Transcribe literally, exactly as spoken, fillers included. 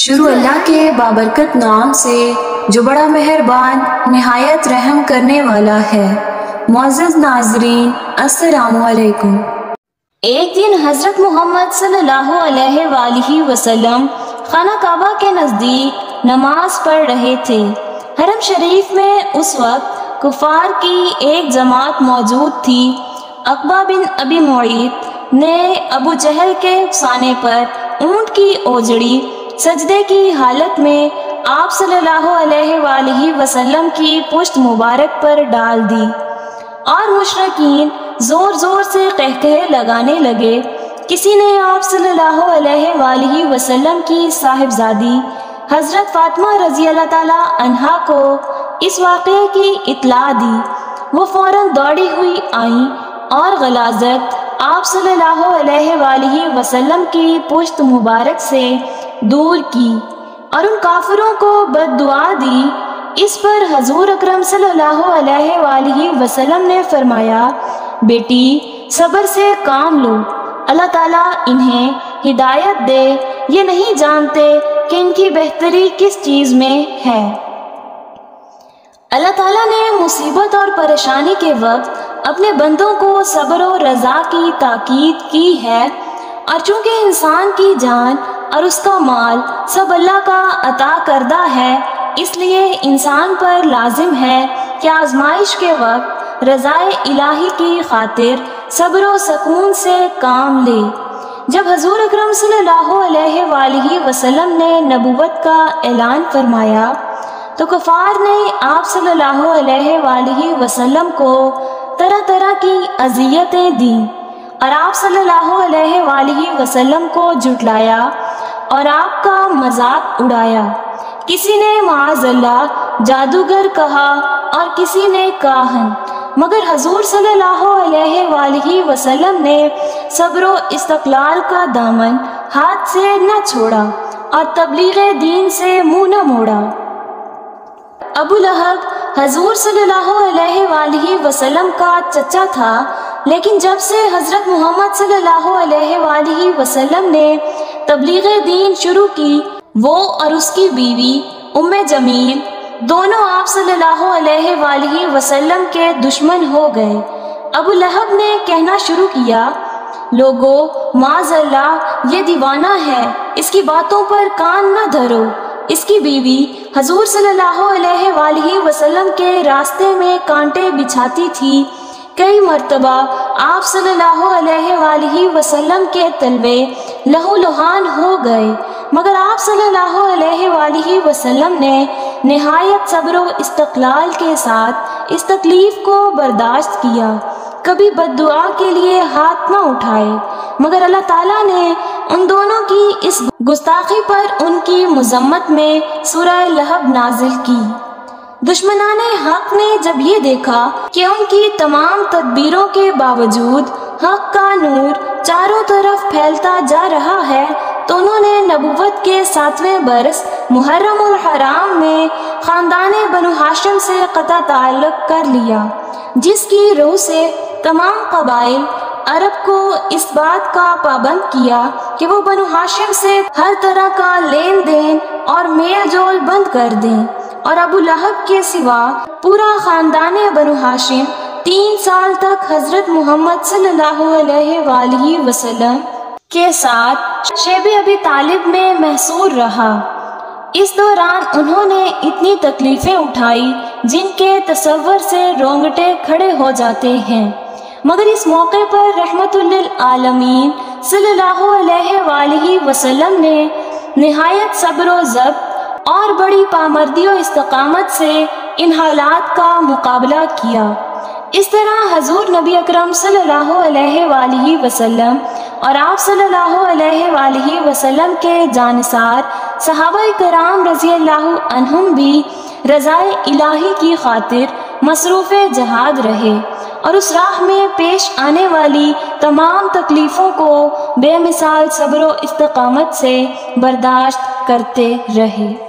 شروع اللہ کے بابرکت نام سے جو بڑا مہربان نہایت رحم کرنے والا ہے۔ معزز ناظرین السلام علیکم۔ ایک دن حضرت محمد صلی اللہ علیہ وآلہ وسلم خانہ کعبہ کے نزدیک نماز پڑھ رہے تھے۔ حرم شریف میں اس وقت کفار کی ایک جماعت موجود تھی۔ عقبہ بن ابی معیط نے ابو جہل کے اکسانے پر اونٹ کی اوجڑی سجدے کی حالت میں آپ صلی اللہ علیہ وآلہ وسلم کی پشت مبارک پر ڈال دی اور مشرکین زور زور سے قہقہے لگانے لگے۔ کسی نے آپ صلی اللہ علیہ وآلہ وسلم کی صاحبزادی حضرت فاطمہ رضی اللہ تعالی عنہا کو اس واقعے کی اطلاع دی۔ وہ فوراً دوڑی ہوئی آئیں اور غلاظت آپ صلی اللہ علیہ وآلہ وسلم کی پشت مبارک سے دور کی اور ان کافروں کو بد دعا دی۔ اس پر حضور اکرم صلی اللہ علیہ وآلہ وسلم نے فرمایا، بیٹی صبر سے کام لو، اللہ تعالیٰ انہیں ہدایت دے، یہ نہیں جانتے کہ ان کی بہتری کس چیز میں ہے۔ اللہ تعالیٰ نے مصیبت اور پریشانی کے وقت اپنے بندوں کو صبر و رضا کی تاکید کی ہے، اور چونکہ انسان کی جان اور اس کا مال سب اللہ کا عطا کردہ ہے، اس لیے انسان پر لازم ہے کہ آزمائش کے وقت رضائے الہی کی خاطر صبر و سکون سے کام لے۔ جب حضور اکرم صلی اللہ علیہ وآلہ وسلم نے نبوت کا اعلان فرمایا تو کفار نے آپ صلی اللہ علیہ وآلہ وسلم کو طرح طرح کی اذیتیں دیں اور آپ صلی اللہ علیہ وآلہ وسلم کو جھٹلایا اور آپ کا مذاق اڑایا۔ کسی نے معاذ اللہ جادوگر کہا اور کسی نے کاہن، مگر حضور صلی اللہ علیہ وآلہ وسلم نے صبر و استقلال کا دامن ہاتھ سے نہ چھوڑا اور تبلیغ دین سے منہ نہ موڑا۔ ابو لہب حضور صلی اللہ علیہ وآلہ وسلم کا چچا تھا، لیکن جب سے حضرت محمد صلی اللہ علیہ وآلہ وسلم نے تبلیغ دین شروع کی، وہ اور اس کی بیوی ام جمیل دونوں آپ صلی اللہ علیہ وآلہ وسلم کے دشمن ہو گئے۔ ابو لہب نے کہنا شروع کیا، لوگو معاذ اللہ یہ دیوانہ ہے، اس کی باتوں پر کان نہ دھرو۔ اس کی بیوی حضور صلی اللہ علیہ وآلہ وسلم کے راستے میں کانٹے بچھاتی تھی۔ کئی مرتبہ آپ صلی اللہ علیہ وآلہ وسلم کے تلوے لہو لہان ہو گئے، مگر آپ صلی اللہ علیہ وآلہ وسلم نے نہایت صبر و استقلال کے ساتھ اس تکلیف کو برداشت کیا، کبھی بد دعا کے لیے ہاتھ نہ اٹھائے، مگر اللہ تعالیٰ نے ان دونوں کی اس گستاخی پر ان کی مذمت میں سورہ لہب نازل کی۔ دشمنان حق نے جب یہ دیکھا کہ ان کی تمام تدبیروں کے باوجود حق کا نور چاروں طرف پھیلتا جا رہا ہے، تو انہوں نے نبوت کے ساتویں برس محرم الحرام میں خاندان بنو ہاشم سے قطع تعلق کر لیا، جس کی روح سے تمام قبائل عرب کو اس بات کا پابند کیا کہ وہ بنو ہاشم سے ہر طرح کا لین دین اور میل جول بند کر دیں، اور ابو لہب کے سوا پورا خاندان بنو ہاشم تین سال تک حضرت محمد صلی اللہ علیہ وآلہ وسلم کے ساتھ شیب ابی طالب میں محصور رہا۔ اس دوران انہوں نے اتنی تکلیفیں اٹھائی جن کے تصور سے رونگٹے کھڑے ہو جاتے ہیں، مگر اس موقع پر رحمت للعالمین صلی اللہ علیہ وآلہ وسلم نے نہایت صبر و ضبط اور بڑی پامردی و استقامت سے ان حالات کا مقابلہ کیا۔ اس طرح حضور نبی اکرم صلی اللہ علیہ وآلہ وسلم اور آپ صلی اللہ علیہ وآلہ وسلم کے جانثار صحابہ کرام رضی اللہ عنہم بھی رضائے الہی کی خاطر مصروف جہاد رہے اور اس راہ میں پیش آنے والی تمام تکلیفوں کو بے مثال صبر و استقامت سے برداشت کرتے رہے۔